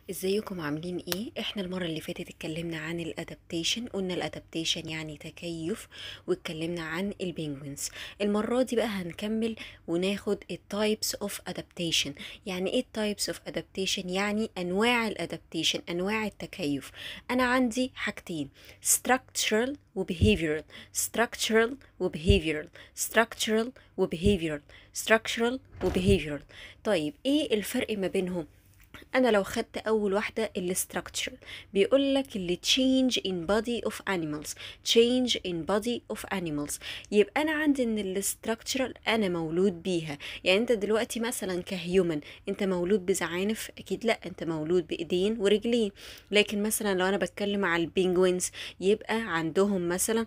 ازيكم عاملين ايه؟ احنا المرة اللي فاتت اتكلمنا عن الادابتيشن، قلنا الادابتيشن يعني تكيف، واتكلمنا عن البينجوينز. المرة دي بقى هنكمل وناخد التايبس اوف ادابتيشن. يعني ايه التايبس اوف ادابتيشن؟ يعني انواع الادابتيشن، انواع التكيف. انا عندي حاجتين: structural و behavioral. structural و behavioral. structural و behavioral. structural و behavioral. طيب ايه الفرق ما بينهم؟ انا لو خدت اول واحده الاستراكشر، بيقول لك اللي change in body of animals. change in body of animals. يبقى انا عندي ان الاستراكشر انا مولود بيها. يعني انت دلوقتي مثلا كهيومن، انت مولود بزعانف؟ اكيد لا، انت مولود بايدين ورجلين. لكن مثلا لو انا بتكلم على البينجوينز، يبقى عندهم مثلا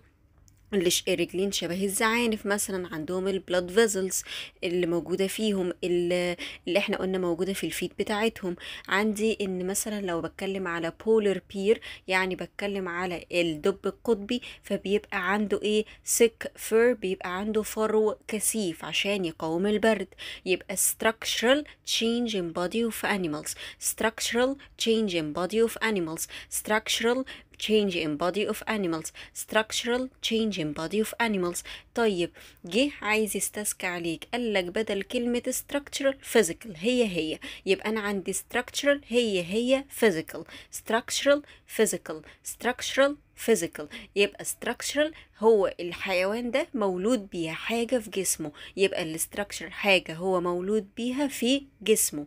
رجلين شبه الزعانف، مثلا عندهم البلاد فيزلز اللي موجودة فيهم، اللي احنا قلنا موجودة في الفيت بتاعتهم. عندي ان مثلا لو بتكلم على بولر بير، يعني بتكلم على الدب القطبي، فبيبقى عنده ايه؟ سيك فر، بيبقى عنده فرو كثيف عشان يقاوم البرد. يبقى structural change in body of animals. structural change in body of animals. structural change in body of animals. structural change in body of animals. طيب، جه عايز يستذكى عليك، قالك بدل كلمة structural physical هي. يبقى أنا عندي structural هي physical. structural physical. structural physical. يبقى structural هو الحيوان ده مولود بيها حاجة في جسمه، يبقى الستراكشر حاجة هو مولود بيها في جسمه.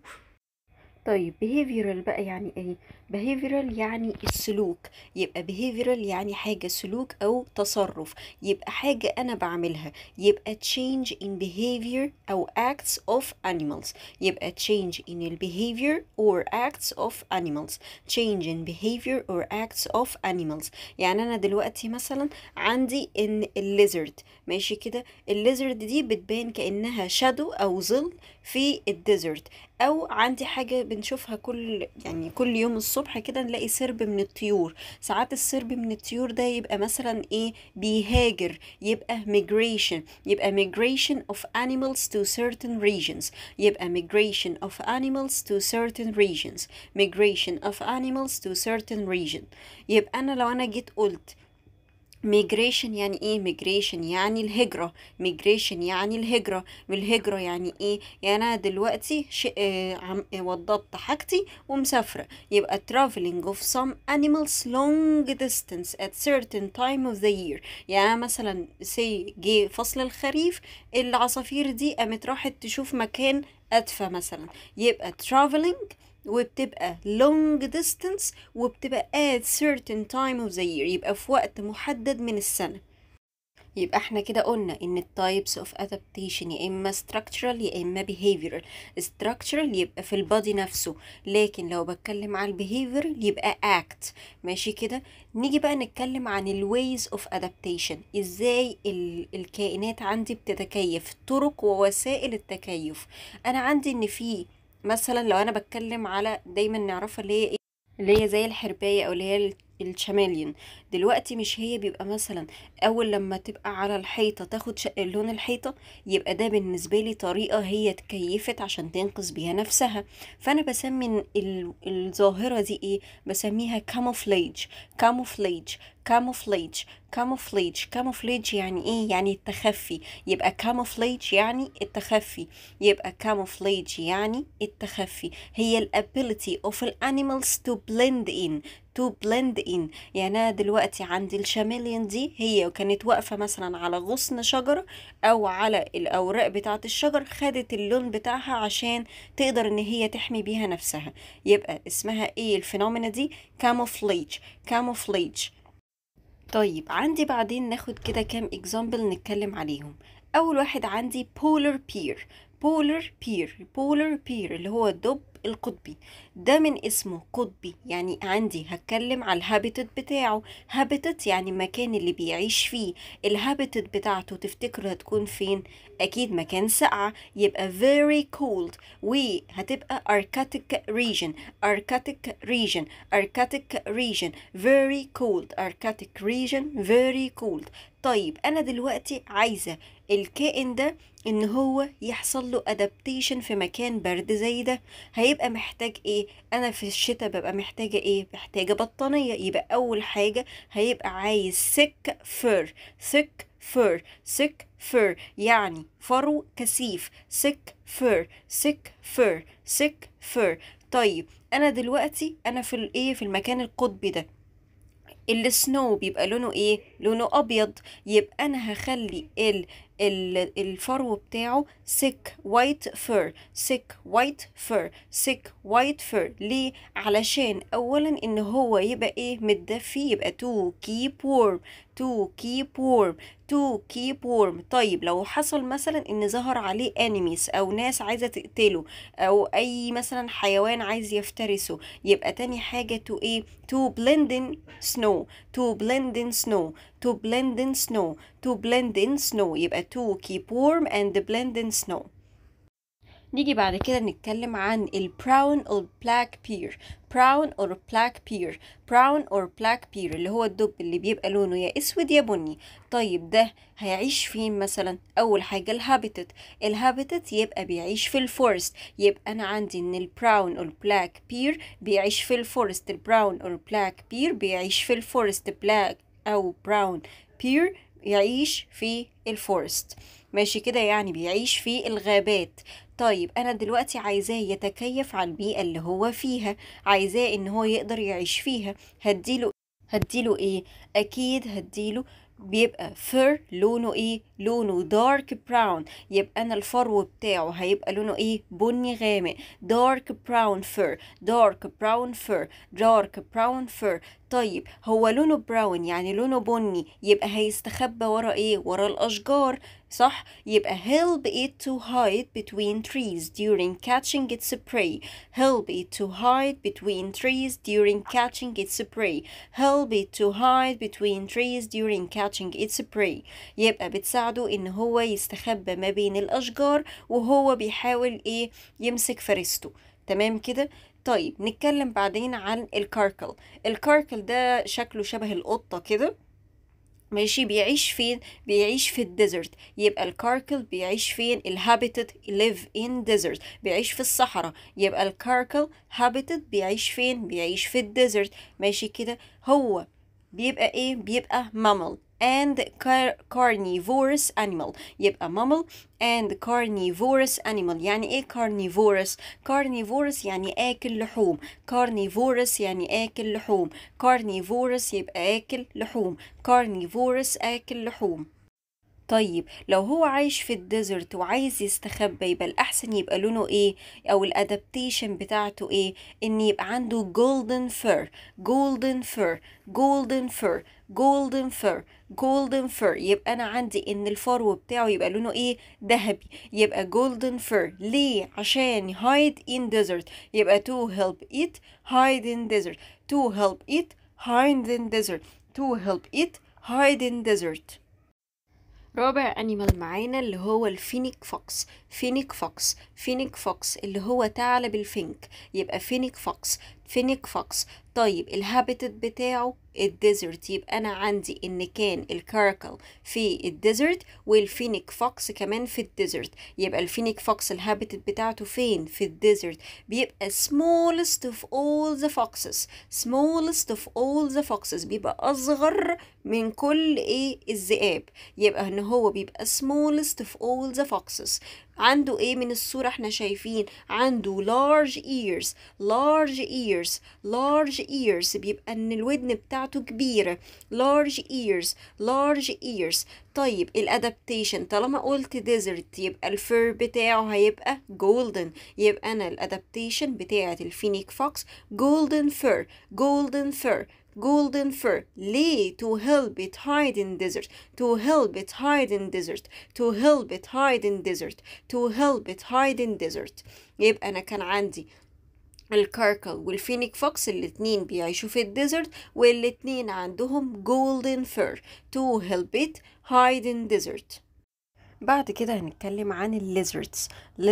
طيب behavioral بقى يعني ايه؟ behavioral يعني السلوك. يبقى behavioral يعني حاجة سلوك او تصرف، يبقى حاجة انا بعملها. يبقى change in behavior او acts of animals. يبقى change in the behavior or acts of animals. change in behavior or acts of animals. يعني انا دلوقتي مثلا عندي ان الليزرد، ماشي كده، الليزرد دي بتبان كأنها شادو او ظل في الديزرت. او عندي حاجة بنشوفها كل يوم الصبح كده، نلاقي سرب من الطيور. ساعات السرب من الطيور ده يبقى مثلا ايه؟ بيهاجر، يبقى migration. يبقى migration of animals to certain regions. يبقى migration of animals to certain regions. migration of animals to certain region. يبقى انا لو انا جيت قلت ميجريشن، يعني ايه ميجريشن؟ يعني الهجرة. ميجريشن يعني الهجرة. والهجرة يعني ايه؟ يعني انا دلوقتي وضبط حاجتي ومسافرة. يبقى traveling of some animals long distance at certain time of the year. يعني مثلا جه فصل الخريف، العصافير دي قامت راحت تشوف مكان أدفى مثلا. يبقى traveling، وبتبقى long distance، وبتبقى at certain time of the year، يبقى في وقت محدد من السنة. يبقى احنا كده قلنا ان ال types of adaptation يا اما structural يا اما behavioral. structural يبقى في البادي نفسه، لكن لو بتكلم عن behavioral يبقى act. ماشي كده. نيجي بقى نتكلم عن ال ways of adaptation، ازاي الكائنات عندي بتتكيف، طرق ووسائل التكيف. انا عندي ان في مثلا، لو انا بتكلم على دايما نعرفها اللي هي ايه، اللي هي زي الحرباية او اللي هي الشماليون. دلوقتي مش هي بيبقى مثلا اول لما تبقى على الحيطة تاخد لون الحيطة، يبقى ده بالنسبة لي طريقة هي اتكيفت عشان تنقذ بيها نفسها. فانا بسمي الظاهرة دي ايه؟ بسميها كاموفلاج. كاموفلاج. كاموفلاج. كاموفلاج. كاموفلاج يعني ايه؟ يعني التخفي. يبقى كاموفلاج يعني التخفي. يبقى كاموفلاج يعني التخفي. هي ال ability of the animals to blend in. to blend in. يعني انا دلوقتي عندي الشاميليون دي، هي كانت واقفة مثلا على غصن شجرة او على الاوراق بتاعة الشجر، خدت اللون بتاعها عشان تقدر ان هي تحمي بيها نفسها. يبقى اسمها ايه الفينومينا دي؟ كاموفلاج. كاموفلاج. طيب، عندي بعدين ناخد كده كام اكزامبل نتكلم عليهم. اول واحد عندي polar bear. polar bear. polar bear اللي هو الدب القطبي. ده من اسمه قطبي، يعني عندي هتكلم على الهابيتت بتاعه. هابيتت يعني المكان اللي بيعيش فيه. الهابيتت بتاعته تفتكر هتكون فين؟ اكيد مكان ساقعة، يبقى very cold. وهتبقى arctic region. arctic region. arctic region. very cold. arctic region very cold. طيب انا دلوقتي عايزة الكائن ده ان هو يحصل له adaptation في مكان برد زي ده، هيبقى محتاج ايه؟ انا في الشتاء ببقى محتاجة ايه؟ محتاجة بطانية. يبقى اول حاجة هيبقى عايز thick fur. thick fur. thick fur يعني فرو كثيف. thick fur. thick fur. thick fur. طيب انا دلوقتي انا في الايه، في المكان القطبي ده، السنو بيبقى لونه ايه؟ لونه ابيض. يبقى انا هخلي الفرو بتاعه thick white fur. thick white fur. thick white fur. ليه؟ علشان اولا ان هو يبقى ايه؟ متدفي. يبقى to keep warm. to keep warm. to keep warm. طيب لو حصل مثلا ان ظهر عليه enemies او ناس عايزة تقتله او اي مثلا حيوان عايز يفترسه، يبقى تاني حاجة to ايه؟ to blend in snow. to blend in snow. to blend in snow. to blend in snow. يبقى to keep warm and blend in snow. نيجي بعد كده نتكلم عن ال brown or black bear. brown or black bear. brown or black bear اللي هو الدب اللي بيبقى لونه يا اسود يا بني. طيب ده هيعيش فين مثلا؟ اول حاجة الهابيتات. الهابيتات يبقى بيعيش في الفورست. يبقى انا عندي ان ال brown or black bear بيعيش في الفورست. ال brown or black bear بيعيش في الفورست. black او brown bear يعيش في الفورست. ماشي كده، يعني بيعيش في الغابات. طيب انا دلوقتي عايزاه يتكيف على البيئة اللي هو فيها، عايزاه ان هو يقدر يعيش فيها. هديله ايه؟ اكيد هديله بيبقى fur لونه ايه؟ لونه dark brown. يبقى انا الفرو بتاعه هيبقى لونه ايه؟ بني غامق. dark brown fur. dark brown fur. dark brown fur. طيب هو لونه براون يعني لونه بني، يبقى هيستخبى ورا ايه؟ ورا الاشجار، صح؟ يبقى help it to hide between trees during catching its prey. help it to hide between trees during catching its prey. help it to hide between trees during catching its prey. يبقى بتساعده ان هو يستخبى ما بين الاشجار وهو بيحاول ايه؟ يمسك فريسته. تمام كده؟ طيب نتكلم بعدين عن الكاركل. الكاركل ده شكله شبه القطة كده، ماشي. بيعيش فين؟ بيعيش في الديزرت. يبقى الكاركل بيعيش فين؟ الهابيتات live in desert، بيعيش في الصحراء. يبقى الكاركل habitat بيعيش فين؟ بيعيش في الديزرت. ماشي كده. هو بيبقى ايه؟ بيبقى mammal and carnivorous animal. يبقى mammal and carnivorous animal. يعني ايه carnivorous؟ carnivorous يعني آكل لحوم. carnivorous يعني آكل لحوم. carnivorous يبقى آكل لحوم. carnivorous آكل لحوم. طيب لو هو عايش في الديزرت وعايز يستخبى، يبقى الأحسن يبقى لونه ايه؟ أو الأدابتيشن بتاعته ايه؟ إن يبقى عنده golden fur. golden fur. golden fur. golden fur. golden fur. يبقى أنا عندي إن الفرو بتاعه يبقى لونه ايه؟ ذهبي. يبقى golden fur. ليه؟ عشان hide in desert. يبقى to help it hide in desert. to help it hide in desert. to help it hide in desert. رابع انيمال معانا اللي هو الفينيك فوكس. فينيك فوكس. فينيك فوكس اللي هو ثعلب الفينك. يبقى فينيك فوكس. فينيك فوكس. طيب الهابيتات بتاعه الديزرت. يبقى انا عندي ان كان الكاركل في الديزرت والفينيك فوكس كمان في الديزرت. يبقى الفينيك فوكس الهابيتات بتاعته فين؟ في الديزرت. بيبقى smallest of all the foxes. smallest of all the foxes بيبقى اصغر من كل ايه؟ الذئاب. يبقى ان هو بيبقى smallest of all the foxes. عنده ايه من الصورة؟ احنا شايفين عنده large ears. large ears. large ears بيبقى ان الودن بتاعته كبيرة. large ears. large ears. طيب الادابتيشن، طالما قلت desert يبقى الفر بتاعه هيبقى golden. يبقى انا الادابتيشن بتاعت الفينيك فوكس golden fur. golden fur. golden fur. ليه؟ to help it hide in desert. to help it hide in desert. to help it hide in desert. to help it hide in desert. يبقى أنا كان عندي الكاركل والفينيك فوكس الاتنين بيعيشوا في الديزرت، والاتنين عندهم golden fur to help it hide in desert. بعد كده هنتكلم عن الليزردز.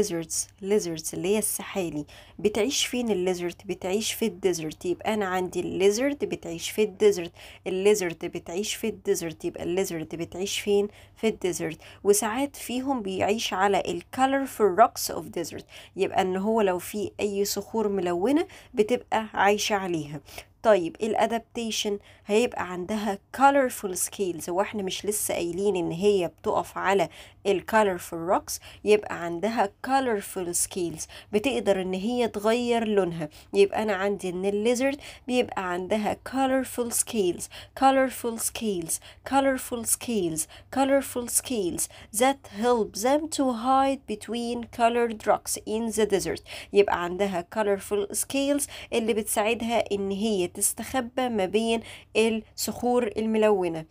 lizards اللي هي السحالي. بتعيش فين الليزرد؟ بتعيش في الديزرت. يبقى انا عندي الليزرد بتعيش في الديزرت، الليزرد بتعيش في الديزرت، يبقى الليزرد بتعيش فين؟ في الديزرت. وساعات فيهم بيعيش على الكالرفul rocks of desert، يبقى ان هو لو في اي صخور ملونة بتبقى عايشة عليها. طيب الادابتيشن هيبقى عندها colorful scales، واحنا مش لسه قايلين ان هي بتقف على colorful rocks؟ يبقى عندها colorful scales، بتقدر ان هي تغير لونها. يبقى انا عندي ان الليزرد بيبقى عندها colorful scales colorful scales colorful scales colorful scales that help them to hide between colored rocks in the desert. يبقى عندها colorful scales اللي بتساعدها ان هي تستخبى ما بين الصخور الملونة.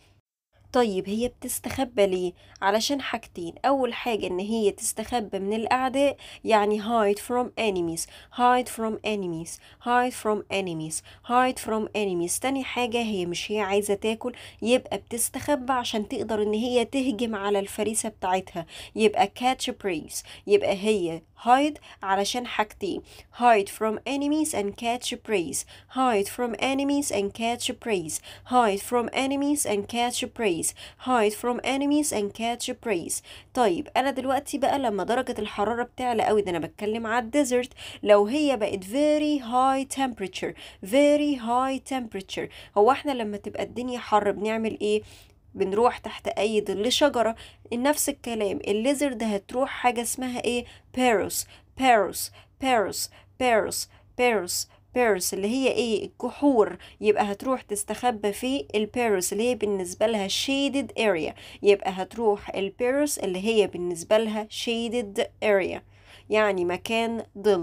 طيب هي بتستخبى ليه؟ علشان حاجتين. أول حاجة إن هي تستخبى من الأعداء، يعني hide from enemies hide from enemies hide from enemies hide from enemies. تاني حاجة هي عايزة تاكل، يبقى بتستخبى عشان تقدر إن هي تهجم على الفريسة بتاعتها، يبقى catch prey. يبقى هي hide علشان حاجتين: hide from enemies and catch prey hide from enemies and catch prey hide from enemies and catch prey hide from enemies and catch prey. طيب انا دلوقتي بقى لما درجة الحرارة بتعلى قوي، ده انا بتكلم على الديزرت، لو هي بقت very high temperature very high temperature، هو احنا لما تبقى الدنيا حر بنعمل ايه؟ بنروح تحت اي ظل شجرة. نفس الكلام الليزرد هتروح حاجة اسمها ايه؟ بيروس بيروس بيروس بيروس بيروس بيرس اللي هي ايه؟ الجحور. يبقى هتروح تستخبى في البيرس اللي هي بالنسبة لها shaded area، يبقى هتروح البيرس اللي هي بالنسبة لها shaded area، يعني مكان ظل.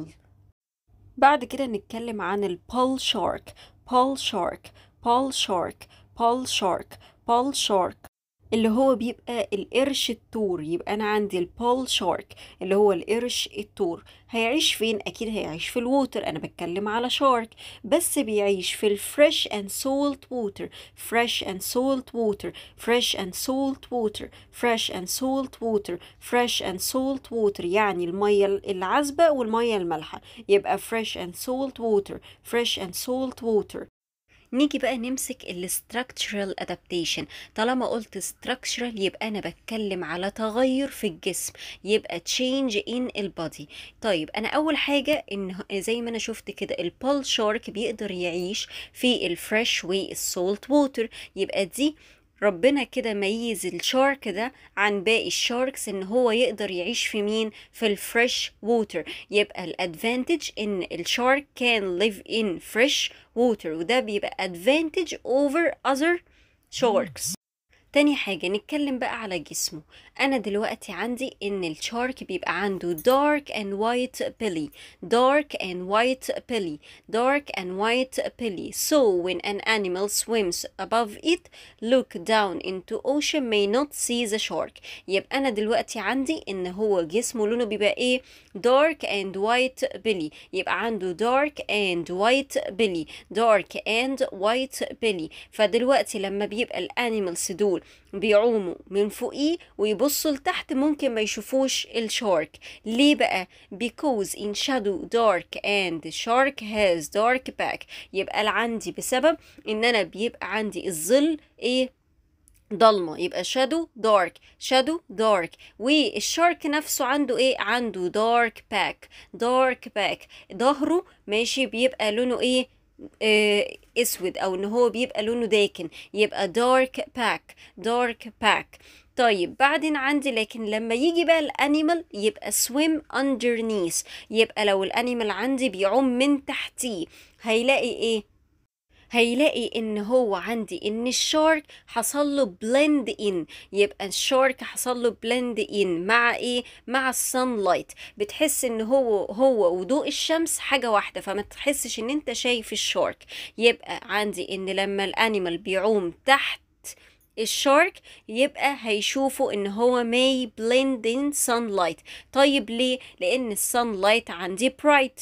بعد كده نتكلم عن البول شارك. بول شارك بول شارك بول شارك بول شارك اللي هو بيبقى القرش التور. يبقى انا عندي البول شارك اللي هو القرش التور. هيعيش فين؟ اكيد هيعيش في الووتر، انا بتكلم على شارك، بس بيعيش في الفريش اند سولت ووتر فريش اند سولت ووتر فريش اند سولت ووتر فريش اند سولت ووتر فريش اند سولت ووتر، يعني الميه العذبه والميه المالحه، يبقى فريش اند سولت ووتر فريش اند سولت ووتر. نيجي بقى نمسك ال structural adaptation. طالما قلت structural يبقى أنا بتكلم على تغير في الجسم، يبقى change in البادي. طيب أنا أول حاجة إن زي ما أنا شفت كده البول شارك بيقدر يعيش في الفريش والسولت ووتر، يبقى دي ربنا كده ميز الشارك ده عن باقي الشاركس ان هو يقدر يعيش في مين؟ في الفريش ووتر. يبقى الادفانتج ان الشارك can live in fresh water، وده بيبقى advantage over other sharks. تاني حاجة نتكلم بقى على جسمه. أنا دلوقتي عندي إن الشارك بيبقى عنده dark and white belly dark and white belly dark and white belly so when an animal swims above it look down into ocean may not see the shark. يبقى أنا دلوقتي عندي إن هو جسمه لونه بيبقى إيه؟ dark and white belly، يبقى عنده dark and white belly dark and white belly. فدلوقتي لما بيبقى الانيمالز دول بيعوموا من فوقيه ويبصوا لتحت ممكن ما يشوفوش الشارك. ليه بقى؟ because in shadow dark and shark has dark back. يبقى عندي بسبب ان انا بيبقى عندي الظل ايه؟ ضلمة، يبقى shadow dark والشارك نفسه عنده ايه؟ عنده dark back ظهره ماشي بيبقى لونه ايه؟ اسود، او ان هو بيبقى لونه داكن، يبقى dark back. طيب بعدين عندي لكن لما يجي بقى الانيمال يبقى swim underneath، يبقى لو الانيمال عندي بيعوم من تحتيه هيلاقي ايه؟ هيلاقي ان هو عندي ان الشارك حصل له بلند ان، يبقى الشارك حصل له بلند ان مع ايه؟ مع السان لايت. بتحس ان هو وضوء الشمس حاجه واحده، فما تحسش ان انت شايف الشارك. يبقى عندي ان لما الانيمال بيعوم تحت الشارك يبقى هيشوفوا ان هو may blend in sunlight. طيب ليه؟ لان السانلايت عندي bright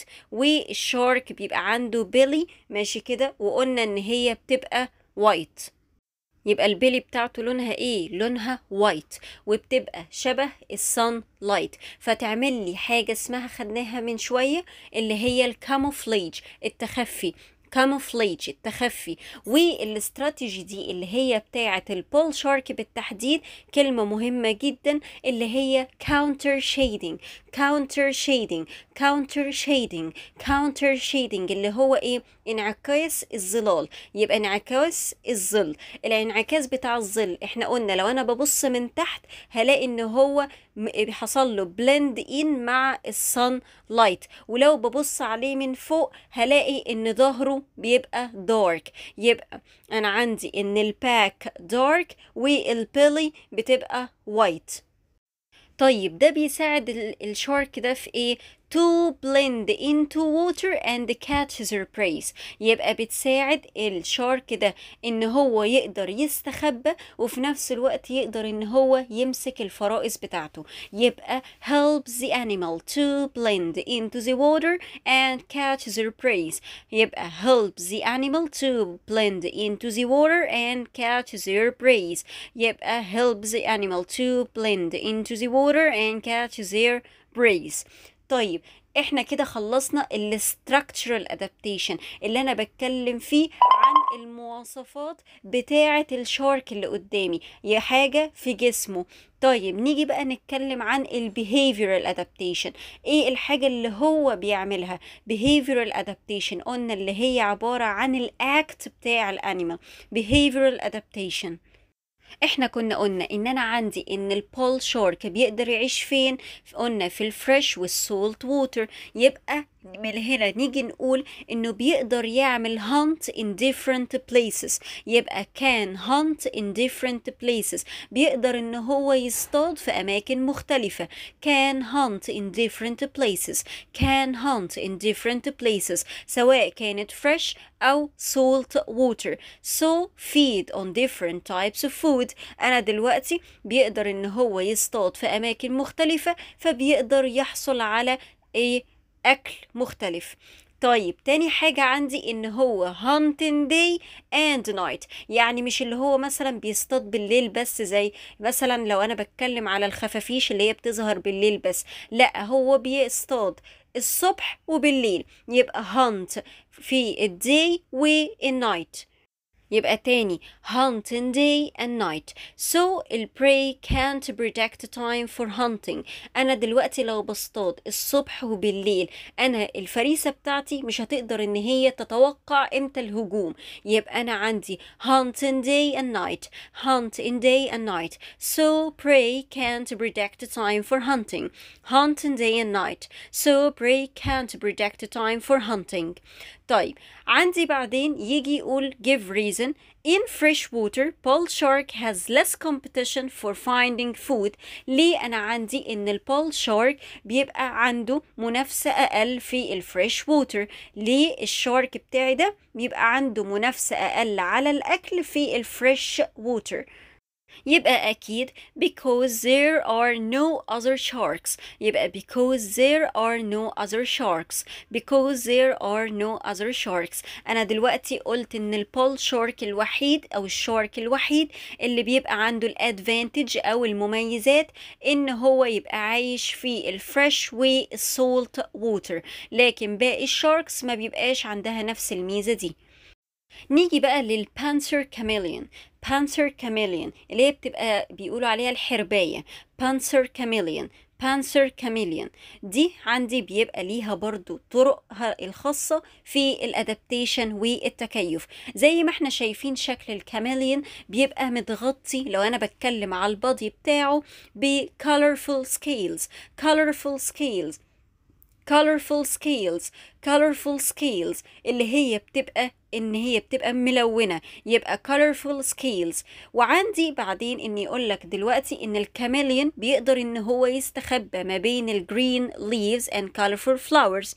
والشارك بيبقى عنده belly ماشي كده، وقلنا ان هي بتبقى white. يبقى البيلي بتاعته لونها ايه؟ لونها وايت، وبتبقى شبه الصن لايت، فتعمل لي حاجة اسمها خدناها من شوية اللي هي الكاموفليج، التخفي. كاموفليج، التخفي. والاستراتيجي دي اللي هي بتاعة البول شارك بالتحديد كلمة مهمة جدا، اللي هي counter shading. counter shading counter shading counter shading اللي هو ايه؟ انعكاس الظلال. يبقى انعكاس الظل، الانعكاس بتاع الظل احنا قلنا لو انا ببص من تحت هلاقي ان هو حصل له بلند ان مع الصن لايت، ولو ببص عليه من فوق هلاقي ان ظهره بيبقى دارك. يبقى انا عندي ان الباك دارك والبيلي بتبقى وايت. طيب ده بيساعد الشارك ده في ايه؟ to blend into water and catch their prey. يبقى بتساعد الشارك ده ان هو يقدر يستخبى وفي نفس الوقت يقدر ان هو يمسك الفرائس بتاعته. يبقى help the animal to blend into the water and catch their prey. يبقى help the animal to blend into the water and catch their prey. يبقى help the animal to blend into the water and catch their prey. طيب احنا كده خلصنا الستراكتشرال ادابتيشن اللي انا بتكلم فيه عن المواصفات بتاعة الشارك اللي قدامي، هي حاجة في جسمه. طيب نيجي بقى نتكلم عن البيهيفيرال ادابتيشن. ايه الحاجة اللي هو بيعملها؟ behavioral adaptation قلنا اللي هي عبارة عن الاكت بتاع الانيمال. behavioral adaptation احنا كنا قلنا ان انا عندي ان البول شارك بيقدر يعيش فين؟ قلنا في الفريش والسولت ووتر. يبقى من هنا نيجي نقول انه بيقدر يعمل hunt in different places. يبقى can hunt in different places، بيقدر ان هو يصطاد في اماكن مختلفة. can hunt in different places can hunt in different places سواء كانت fresh او salt water. so feed on different types of food. انا دلوقتي بيقدر ان هو يصطاد في اماكن مختلفة، فبيقدر يحصل على ايه؟ اكل مختلف. طيب تاني حاجة عندي ان هو hunting day and night، يعني مش اللي هو مثلا بيصطاد بالليل بس زي مثلا لو انا بتكلم على الخفافيش اللي هي بتظهر بالليل بس، لا هو بيصطاد الصبح وبالليل. يبقى hunt في الداي والنايت. يبقى تاني hunt in day and night. so the prey can't predict time for hunting. انا دلوقتي لو بصطاد الصبح وبالليل انا الفريسة بتاعتي مش هتقدر ان هي تتوقع امتى الهجوم. يبقى انا عندي hunt in day and night hunt in day and night. so prey can't predict time for hunting. hunt in day and night. so prey can't predict time for hunting. طيب عندي بعدين يجي يقول give reason. in fresh water bull shark has less competition for finding food. ليه أنا عندي إن البول شارك بيبقى عنده منافسة أقل في الفريش ووتر؟ ليه الشارك بتاعي ده بيبقى عنده منافسة أقل على الأكل في الفريش ووتر؟ يبقى أكيد because there are no other sharks. يبقى because there are no other sharks because there are no other sharks. أنا دلوقتي قلت إن البول شارك الوحيد أو الشارك الوحيد اللي بيبقى عنده الادفانتج أو المميزات إن هو يبقى عايش في الفريش والسولت ووتر، لكن باقي الشاركس ما بيبقاش عندها نفس الميزة دي. نيجي بقى للبانثر كاميليون. بانثر كاميليون اللي هي بتبقى بيقولوا عليها الحرباية. بانثر كاميليون بانثر كاميليون دي عندي بيبقى ليها برضو طرقها الخاصة في الادابتيشن والتكيف. زي ما احنا شايفين شكل الكاميليون بيبقى متغطي لو انا بتكلم على البادي بتاعه ب colorful scales colorful scales colorful scales colorful scales اللي هي بتبقى ان هي بتبقى ملونة. يبقى colorful scales. وعندي بعدين ان يقولك دلوقتي ان الكاميليون بيقدر ان هو يستخبى ما بين الجرين leaves and colorful flowers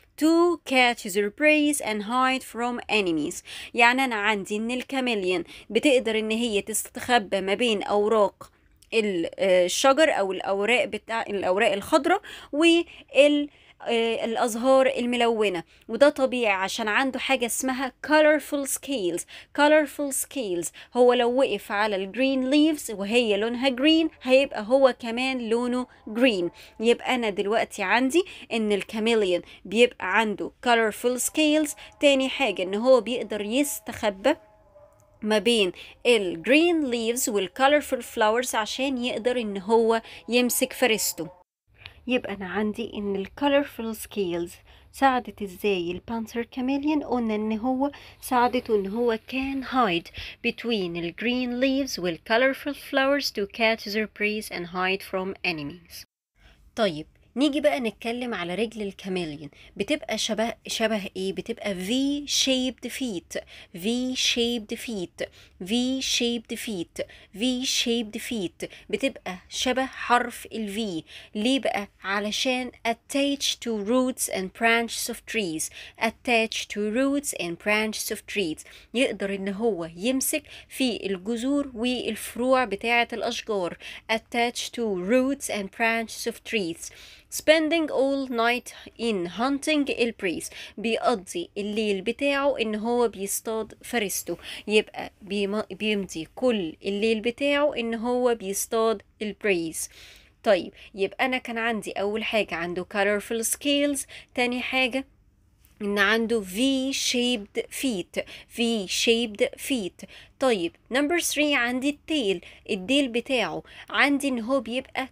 to catch their prey and hide from enemies. يعني انا عندي ان الكاميليون بتقدر ان هي تستخبى ما بين اوراق الشجر او الاوراق بتاع الاوراق الخضراء الأزهار الملونة، وده طبيعي عشان عنده حاجة اسمها colorful scales. colorful scales هو لو وقف على الجرين leaves وهي لونها green هيبقى هو كمان لونه green. يبقى أنا دلوقتي عندي إن الكاميليون بيبقى عنده colorful scales. تاني حاجة إن هو بيقدر يستخبى ما بين الجرين leaves والcolorful flowers عشان يقدر إن هو يمسك فريسته. يبقى أنا عندي إن ال colorful scales ساعدت إزاي البانثر كاميليون؟ قلنا إن هو ساعدته إن هو can hide between the green leaves وال colorful flowers to catch their prey and hide from enemies. طيب نيجي بقى نتكلم على رجل الكاميليون. بتبقى شبه ايه؟ بتبقى V shaped feet. V shaped feet. V shaped feet. V shaped feet. بتبقى شبه حرف ال V. ليه بقى؟ علشان attached to roots and branches of trees. attached to roots and branches of trees. يقدر ان هو يمسك في الجذور والفروع بتاعة الاشجار. attached to roots and branches of trees. spending all night in hunting البريز. بيقضي الليل بتاعه ان هو بيصطاد فريسته. يبقى بيمضي كل الليل بتاعه ان هو بيصطاد البريز. طيب يبقى انا كان عندي اول حاجة عنده colorful scales. تاني حاجة إن عنده V-shaped feet. V-shaped feet. طيب number 3 عندي التيل. الديل بتاعه عندي إن هو بيبقى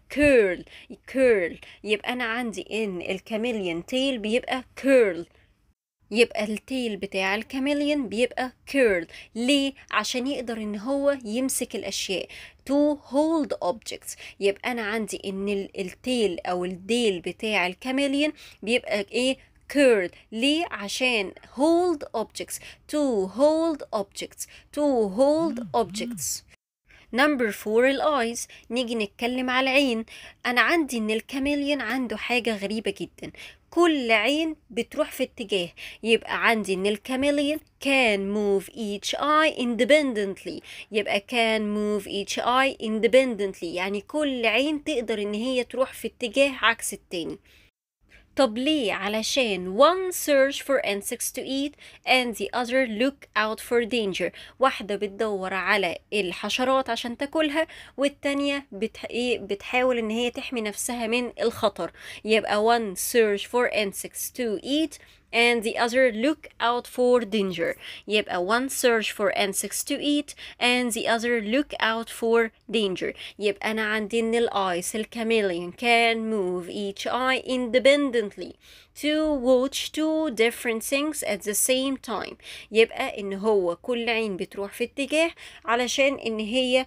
curl. يبقى أنا عندي إن الكاميليون تيل بيبقى curl. يبقى التيل بتاع الكاميليون بيبقى curl. ليه؟ عشان يقدر إن هو يمسك الأشياء. to hold objects. يبقى أنا عندي إن التيل أو الديل بتاع الكاميليون بيبقى إيه؟ curl. ليه؟ عشان hold objects. to hold objects. to hold objects. number 4 الآيز. نيجي نتكلم على العين. أنا عندي إن الكاميليون عنده حاجة غريبة جدا. كل عين بتروح في اتجاه. يبقى عندي إن الكاميليون can move each eye independently. يبقى can move each eye independently يعني كل عين تقدر إن هي تروح في اتجاه عكس التاني. طب ليه؟ علشان one search for insects to eat and the other look out for danger. واحدة بتدور على الحشرات عشان تاكلها والتانية بتحاول ان هي تحمي نفسها من الخطر. يبقى one search for insects to eat and the other look out for danger. يبقى one search for insects to eat and the other look out for danger. يبقى أنا عندي إن الآيس الكاميليون can move each eye independently to watch two different things at the same time. يبقى إن هو كل عين بتروح في اتجاه علشان إن هي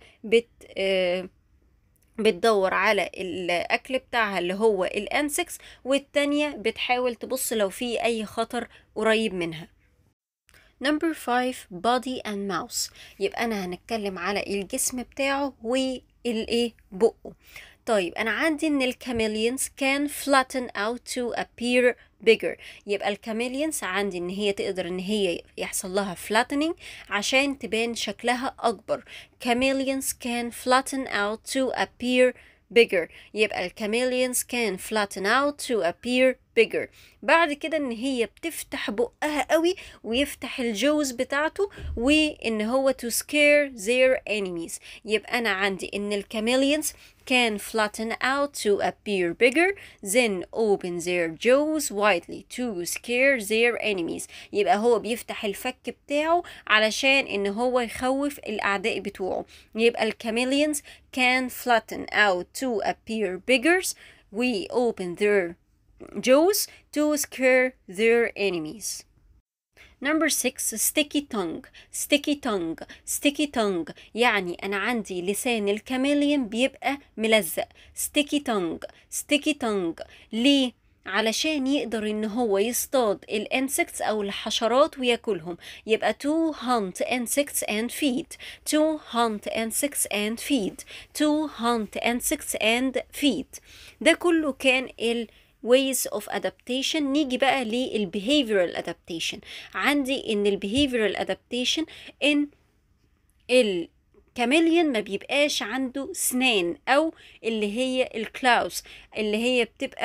بتدور على الأكل بتاعها اللي هو الانسكس والتانية بتحاول تبص لو في أي خطر قريب منها. number 5 body and mouth. يبقى أنا هنتكلم على الجسم بتاعه والإيه بقه. طيب أنا عندي إن الكاميليونز can flatten out to appear bigger. يبقى الكاميليونز عندي إن هي تقدر إن هي يحصل لها flattening عشان تبان شكلها أكبر. chameleons can flatten out to appear bigger. يبقى الكاميليونز can flatten out to appear bigger. بعد كده ان هي بتفتح بقها قوي ويفتح الجوز بتاعته وان هو to scare their enemies. يبقى انا عندي ان الكاميليونز can flatten out to appear bigger then open their jaws widely to scare their enemies. يبقى هو بيفتح الفك بتاعه علشان ان هو يخوف الاعداء بتوعه. يبقى الكاميليونز can flatten out to appear bigger we open their jaws to scare their enemies. number 6 sticky tongue. sticky tongue. sticky tongue يعني أنا عندي لسان الكاميليون بيبقى ملزق. sticky tongue. sticky tongue ليه؟ علشان يقدر ان هو يصطاد الانسكتس او الحشرات وياكلهم. يبقى to hunt insects and feed. to hunt insects and feed. to hunt insects and feed. ده كله كان ways of adaptation. نيجي بقى behavioral adaptation. عندي ان behavioral adaptation ان الكاميليون ما بيبقاش عنده سنان او اللي هي الكلاوز اللي هي بتبقى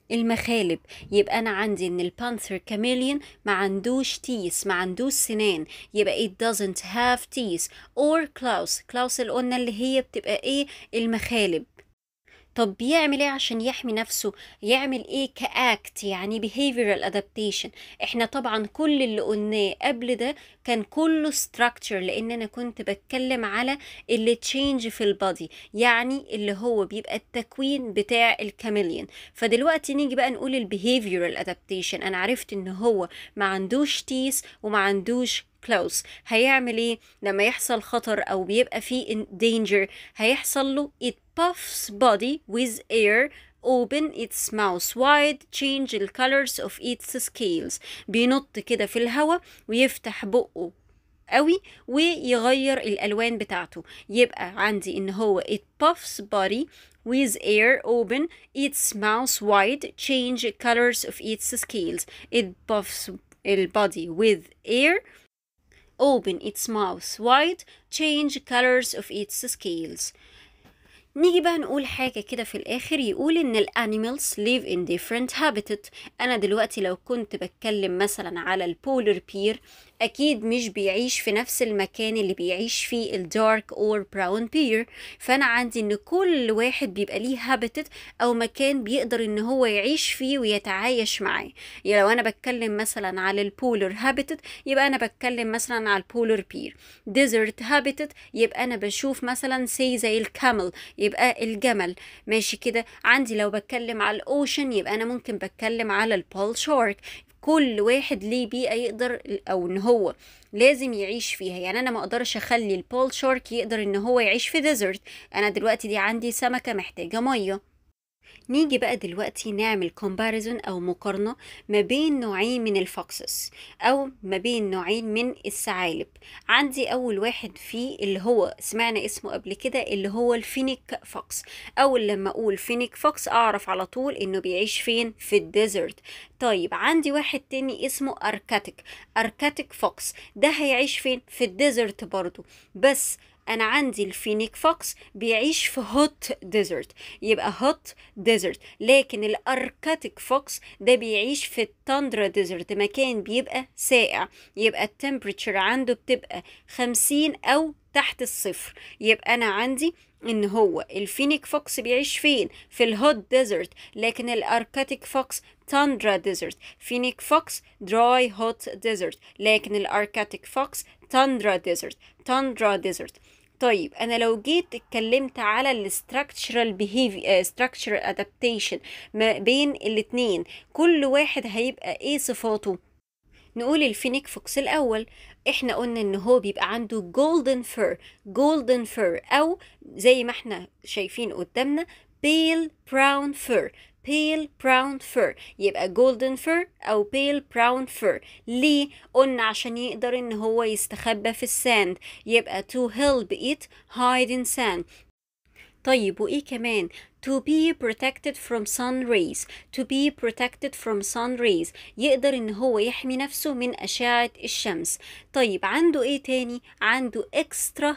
المخالب. يبقى أنا عندي إن البانثر كاميليون ما عندوش تيس، ما عندوش سنان، يبقى it doesn't have teeth. or claws اللي قلنا اللي هي بتبقى إيه؟ المخالب. طب بيعمل ايه عشان يحمي نفسه؟ يعمل ايه كاكت يعني behavioral adaptation؟ احنا طبعا كل اللي قلناه قبل ده كان كله structure، لان انا كنت بتكلم على اللي تشينج في البادي، يعني اللي هو بيبقى التكوين بتاع الكاميليون. فدلوقتي نيجي بقى نقول البيهيفيرال adaptation. انا عرفت ان هو ما عندوش تيس وما عندوش كلاوس. هيعمل ايه لما يحصل خطر او بيبقى فيه danger؟ هيحصل له it puffs body with air, open its mouth wide, change the colors of its scales. بينط كده في الهواء ويفتح بقه قوي ويغير الالوان بتاعته. يبقى عندي ان هو it puffs body with air, open its mouth wide, change colors of its scales. it puffs البادي with air, open its mouth wide, change colors of its scales. نيجي بقى نقول حاجة كده في الآخر، يقول إن الانيمالز live in different habitat. أنا دلوقتي لو كنت بتكلم مثلا على البولر بير، أكيد مش بيعيش في نفس المكان اللي بيعيش فيه الدارك اور براون بير. فأنا عندي إن كل واحد بيبقى ليه habitat أو مكان بيقدر إن هو يعيش فيه ويتعايش معاه. يعني لو أنا بتكلم مثلا على البولر habitat يبقى أنا بتكلم مثلا على البولر بير. desert habitat يبقى أنا بشوف مثلا زي الكامل، يبقى الجمل. ماشي كده. عندي لو بتكلم على الاوشن يبقى انا ممكن بتكلم على البول شارك. كل واحد ليه بيئة يقدر او ان هو لازم يعيش فيها. يعني انا ما اقدرش اخلي البول شارك يقدر ان هو يعيش في ديزرت. انا دلوقتي دي عندي سمكة محتاجة مية. نيجي بقى دلوقتي نعمل comparison أو مقارنة ما بين نوعين من الفوكسس أو ما بين نوعين من الثعالب. عندي أول واحد فيه اللي هو سمعنا اسمه قبل كده اللي هو الفينيك فوكس. أول لما أقول فينيك فوكس أعرف على طول إنه بيعيش فين؟ في الديزرت. طيب عندي واحد تاني اسمه أركاتيك فوكس. ده هيعيش فين؟ في الديزرت برضو، بس انا عندي الفينيك فوكس بيعيش في هوت ديزرت، يبقى هوت ديزرت. لكن الاركاتيك فوكس ده بيعيش في التاندرا ديزرت، مكان بيبقى ساقع، يبقى التمبريتشر عنده بتبقى 50 او تحت الصفر. يبقى انا عندي ان هو الفينيك فوكس بيعيش فين؟ في الهوت ديزرت، لكن الاركاتيك فوكس تاندرا ديزرت. فينيك فوكس دراي هوت ديزرت، لكن الاركاتيك فوكس تاندرا ديزرت. طيب انا لو جيت اتكلمت على الاستراكشرال بيهيفير structural adaptation ما بين الاتنين، كل واحد هيبقى ايه صفاته؟ نقول الفينيك فوكس الاول. احنا قلنا ان هو بيبقى عنده golden fur او زي ما احنا شايفين قدامنا pale brown fur. يبقى golden fur او pale brown fur. ليه؟ قلنا عشان يقدر ان هو يستخبى في الساند، يبقى to help it hide in sand. طيب وإيه كمان؟ to be protected from sun rays. يقدر إن هو يحمي نفسه من أشعة الشمس. طيب عنده إيه تاني؟ عنده extra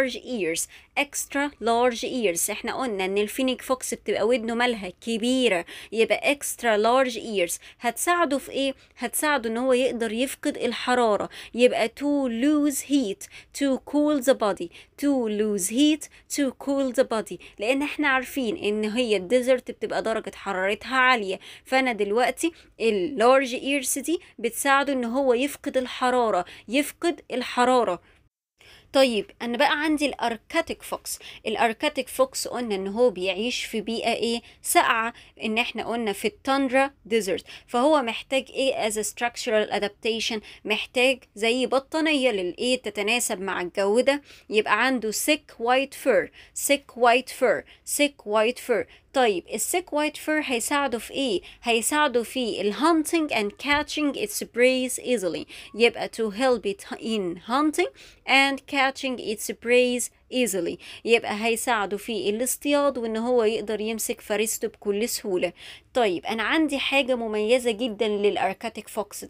large ears. إحنا قلنا إن الفينيك فوكس بتبقى ودنه مالها كبيرة، يبقى extra large ears هتساعده في إيه؟ هتساعده إن هو يقدر يفقد الحرارة، يبقى to lose heat to cool the body. لأن إحنا عارفين ان هي الديزرت بتبقى درجة حرارتها عالية، فانا دلوقتي اللارج ايرس دي بتساعده ان هو يفقد الحرارة. طيب انا بقى عندي الاركاتيك فوكس قلنا ان هو بيعيش في بيئة ايه؟ ساقعة، ان احنا قلنا في التاندرا ديزرت. فهو محتاج ايه as a structural adaptation؟ محتاج زي بطانية للايه تتناسب مع الجو ده. يبقى عنده thick white fur. طيب السيك وايت فور هيساعده في ايه؟ هيساعده في الهانتنج and catching its prey easily. يبقى to help it in hunting and catching its prey easily. يبقى هيساعده في الاصطياد وان هو يقدر يمسك فريسته بكل سهولة. طيب انا عندي حاجة مميزة جدا للاركاتيك فوكس ده.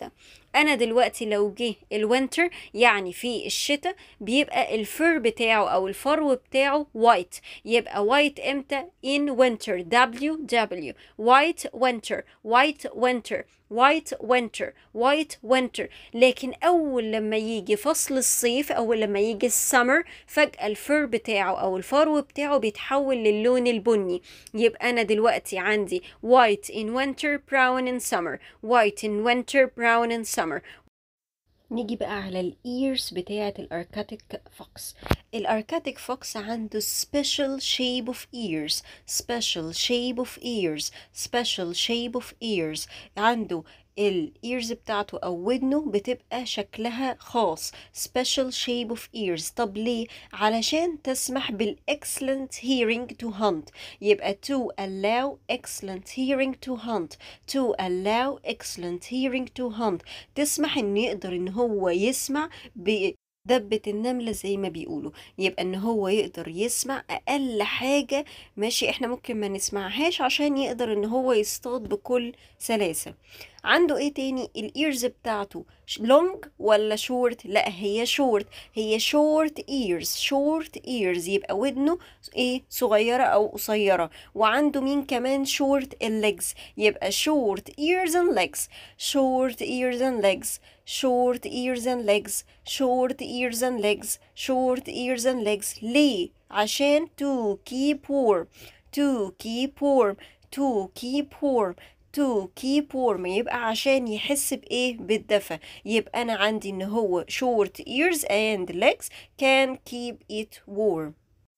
انا دلوقتي لو جه الوينتر يعني في الشتاء بيبقى الفر بتاعه او الفرو بتاعه white. يبقى white امتى؟ in winter. WW white winter white winter white winter white winter. لكن اول لما يجي فصل الصيف او لما يجي السمر فجأة الفر بتاعه او الفرو بتاعه بيتحول للون البني. يبقى انا دلوقتي عندي white in winter brown in summer white in winter brown in summer. نيجي بقى على الايرز بتاعة الاركاتيك فوكس. الاركاتيك فوكس عنده special shape of ears special shape of ears special shape of ears. عنده الايرز بتاعته او ودنه بتبقى شكلها خاص special shape of ears. طب ليه؟ علشان تسمح excellent hearing to hunt. يبقى to allow excellent hearing to hunt to allow excellent hearing to hunt. تسمح ان يقدر ان هو يسمع بدبة النملة زي ما بيقولوا. يبقى ان هو يقدر يسمع اقل حاجة ماشي احنا ممكن ما نسمعهاش عشان يقدر ان هو يصطاد بكل سلاسة. عنده ايه تاني؟ الايرز بتاعته لونج ولا شورت؟ لا هي شورت. هي شورت ايرز شورت ايرز. يبقى ودنه ايه؟ صغيرة او قصيرة. وعنده مين كمان؟ شورت الليجز. يبقى short ears and legs short ears and legs short ears and legs short ears and legs short ears and legs. ليه؟ عشان to keep warm to keep warm to keep warm to keep warm. يبقى عشان يحس بإيه؟ بالدفى. يبقى أنا عندي إن هو short ears and legs can keep it warm.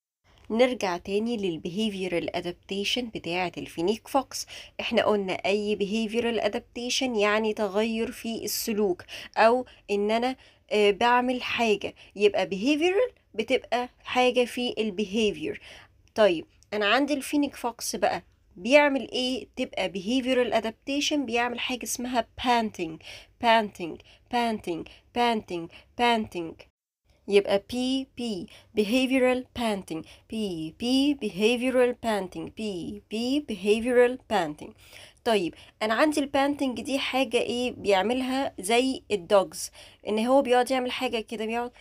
نرجع تاني للbehavioral adaptation بتاعة الفينيك فوكس. احنا قلنا اي behavioral adaptation يعني تغير في السلوك او ان انا بعمل حاجة. يبقى behavioral بتبقى حاجة في الbehavior. طيب انا عندي الفينيك فوكس بقى بيعمل ايه؟ تبقى behavioral adaptation بيعمل حاجة اسمها panting panting panting panting panting. يبقى P behavioral panting P behavioral panting P behavioral panting. طيب انا عندي البانتنج دي حاجة ايه بيعملها زي الدوجز ان هو بيقعد يعمل حاجة كده بيقعد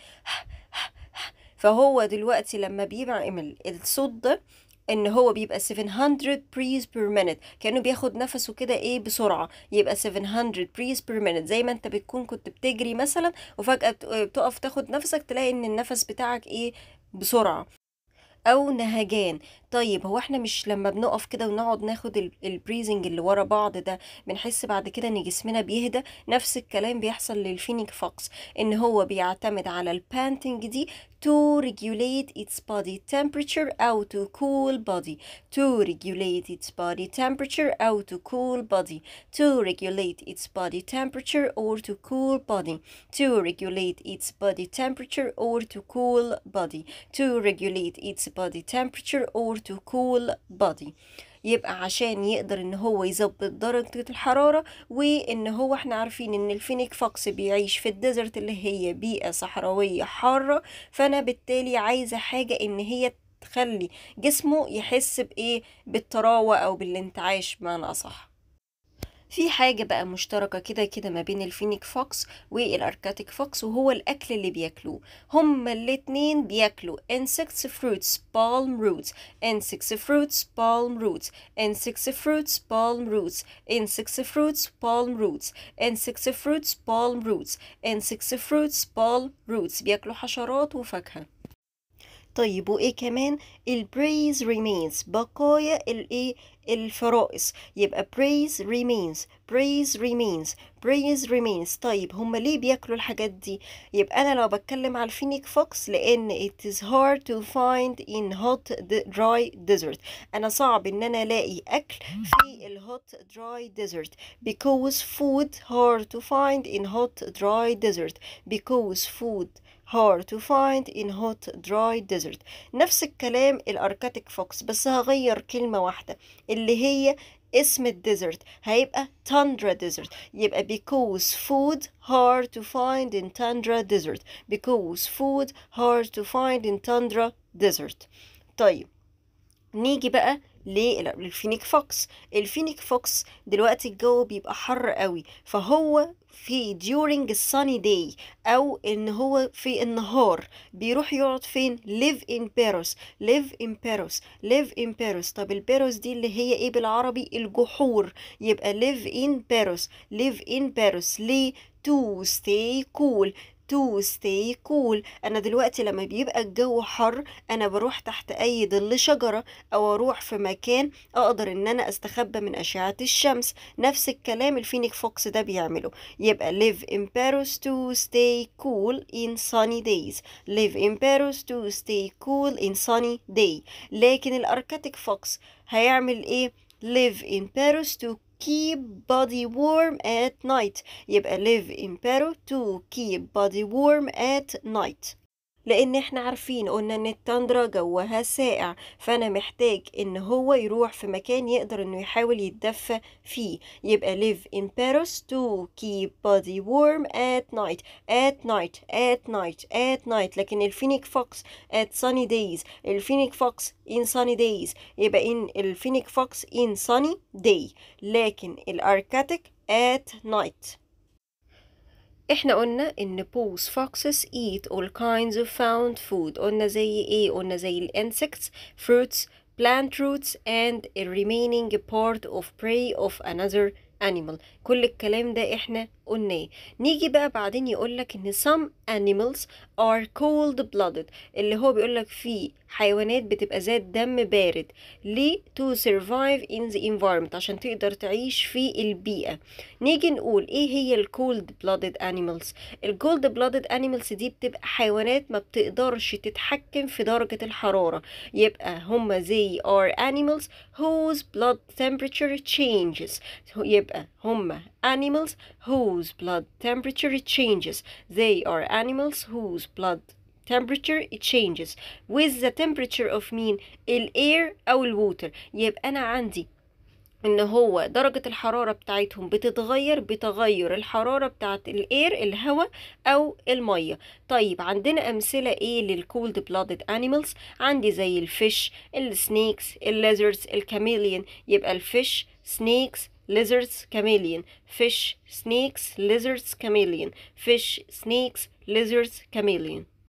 فهو دلوقتي لما بيعمل الصوت ده ان هو بيبقى 700 breaths per minute كأنه بياخد نفسه كده ايه بسرعة. يبقى 700 breaths per minute زي ما انت كنت بتجري مثلا وفجأة بتقف تاخد نفسك تلاقي ان النفس بتاعك ايه بسرعة او نهجان. طيب هو احنا مش لما بنقف كده ونقعد ناخد البريزنج اللي ورا بعض ده بنحس بعد كده ان جسمنا بيهدى؟ نفس الكلام بيحصل للفينيك فوكس ان هو بيعتمد على البانتنج دي to regulate its body temperature أو to cool body to regulate its body temperature أو to cool body to regulate its body temperature or to cool body to regulate its body temperature or to cool body to regulate its body temperature or to cool body. يبقى عشان يقدر ان هو يظبط درجة الحرارة وان هو احنا عارفين ان الفينيك فوكس بيعيش في الديزرت اللي هي بيئة صحراوية حارة. فانا بالتالي عايزة حاجة ان هي تخلي جسمه يحس بايه؟ بالطراوة او بالانتعاش بمعنى اصح. في حاجة بقى مشتركة كده ما بين الفينيك فوكس والاركاتيك فوكس وهو الأكل اللي بياكلوه. هما الاتنين بياكلوا insects fruits palm roots insects fruits palm roots insects fruits palm roots insects fruits palm roots insects fruits palm roots insects fruits palm roots. بياكلوا حشرات وفاكهة. طيب وايه كمان؟ البريز remains بقايا الايه؟ الفرائس. يبقى praise remains praise remains praise remains. طيب هما ليه بياكلوا الحاجات دي؟ يبقى انا لو بتكلم على الفينيك فوكس لان it is hard to find in hot dry desert. انا صعب ان انا الاقي اكل في الهوت dry desert because food hard to find in hot dry desert because food hard to find in hot dry desert. نفس الكلام الاركاتيك فوكس بس هغير كلمة واحدة اللي هي اسم الديزرت هيبقى tundra desert. يبقى because food hard to find in tundra desert because food hard to find in tundra desert. طيب نيجي بقى للفينيك فوكس. الفينيك فوكس دلوقتي الجو بيبقى حر قوي، فهو في during a sunny day او ان هو في النهار بيروح يقعد فين؟ live in Paris. live in Paris. live in Paris. طب الباروس دي اللي هي ايه بالعربي؟ الجحور. يبقى live in Paris. live in Paris ليه؟ to stay cool. to stay cool. انا دلوقتي لما بيبقى الجو حر انا بروح تحت اي ظل شجرة او اروح في مكان اقدر ان انا استخبى من اشعة الشمس. نفس الكلام الفينيك فوكس ده بيعمله. يبقى live in Paris to stay cool in sunny days. live in Paris to stay cool in sunny day. لكن الاركتيك فوكس هيعمل ايه؟ live in Paris to keep body warm at night. يبقى live in Paris to keep body warm at night. لان احنا عارفين قلنا ان التندرا جوها ساقع، فانا محتاج ان هو يروح في مكان يقدر انه يحاول يتدفى فيه. يبقى live in Paris to keep body warm at night. at night at night at night. لكن الفينيك فوكس at sunny days. الفينيك فوكس in sunny days. يبقى in الفينيك فوكس in sunny day. لكن الاركاتيك at night. احنا قلنا ان both foxes eat all kinds of found food. قلنا زي ايه؟ قلنا زي ال insects, fruits, plant roots and a remaining part of prey of another animal. كل الكلام ده احنا قلناه. نيجي بقى بعدين يقولك ان some animals are cold blooded، اللي هو بيقولك فيه حيوانات بتبقى ذات دم بارد. ليه؟ to survive in the environment، عشان تقدر تعيش في البيئة. نيجي نقول ايه هي ال cold blooded animals؟ ال cold blooded animals دي بتبقى حيوانات ما بتقدرش تتحكم في درجة الحرارة. يبقى هما they are animals whose blood temperature changes. يبقى هما animals whose blood temperature changes. They are animals whose blood temperature changes with the temperature of مين؟ الاير او الووتر. يبقى انا عندي ان هو درجة الحرارة بتاعتهم بتتغير بتغير الحرارة بتاعت الاير الهواء او المية. طيب عندنا امثلة ايه للكولد بلادد انيمالز؟ عندي زي الفيش، السنيكس، الليزردز، الكاميليون. يبقى الفيش، سنيكس، lizards, chameleon. fish, snakes, lizards, chameleon. fish, snakes, lizards, chameleon.